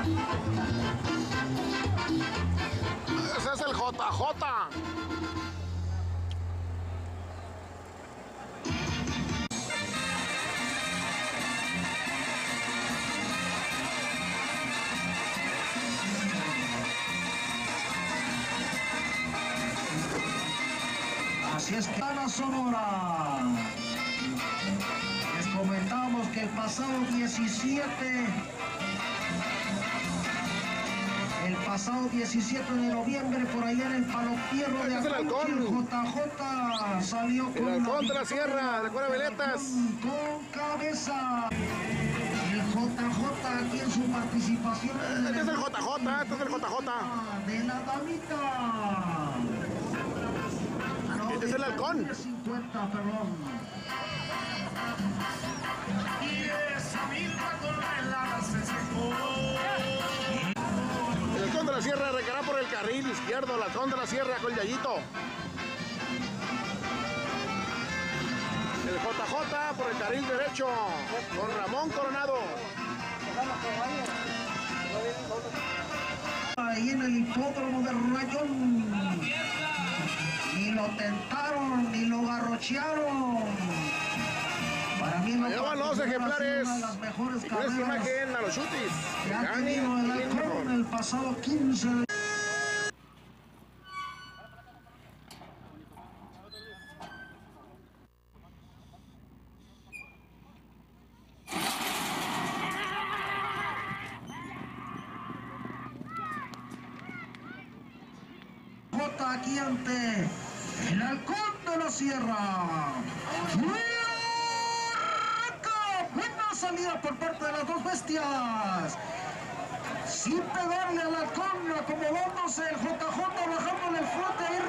Ese es el JJ. Así es que Ana Sonora. Les comentamos que el pasado 17 de noviembre, por allá en el Palopierro de Acuche, el JJ salió con el halcón de la sierra, de Cuera Veletas. Con cabeza. El JJ aquí en su participación. Este es el JJ, este es el JJ. De la damita. Este es el halcón. 50, perdón. Y esa misma tonelada se secó. El halcón de la sierra recará por el carril izquierdo. El halcón de la sierra con el Yayito. El JJ por el carril derecho con Ramón Coronado. Ahí en el hipódromo de Rayón. Ni lo tentaron, ni lo garrochearon. Para mí Allá van los ejemplares. una de las mejores Y con esta carreras imagen a los chutis. que ha tenido el halcón el pasado 15 de... aquí ante el halcón de la sierra. Buena salida por parte de las dos bestias. Sin pegarle al halcón, acomodándose el JJ, bajándole el flote y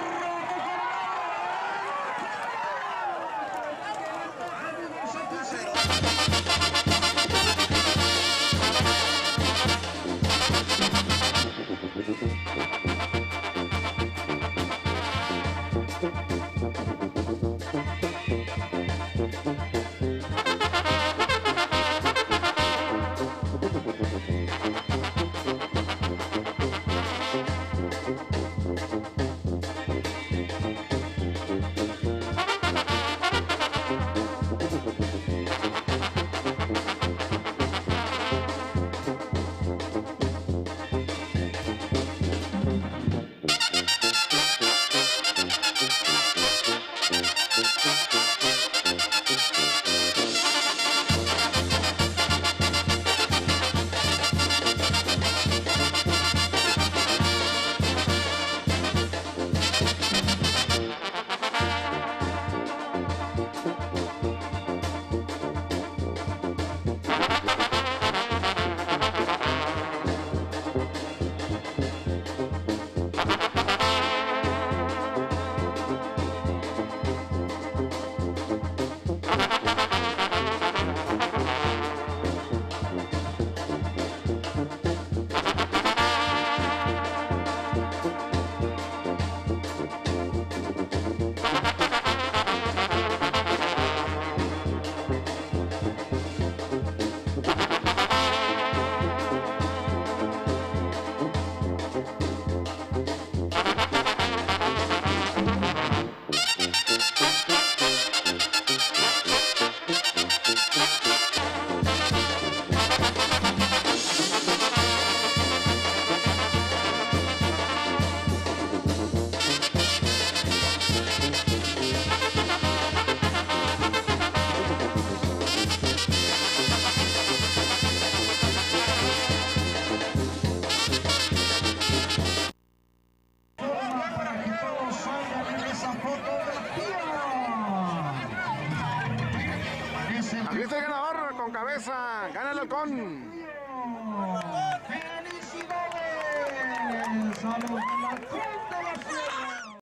Aquí está el ganador con cabeza. Gana el halcón. ¡Felicidades!